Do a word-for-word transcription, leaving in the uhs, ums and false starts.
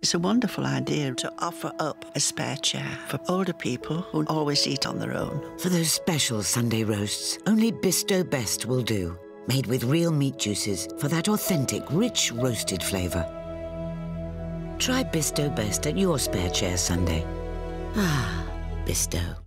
It's a wonderful idea to offer up a spare chair for older people who always eat on their own. For those special Sunday roasts, only Bisto Best will do. Made with real meat juices for that authentic, rich, roasted flavour. Try Bisto Best at your Spare Chair Sunday. Ah, Bisto.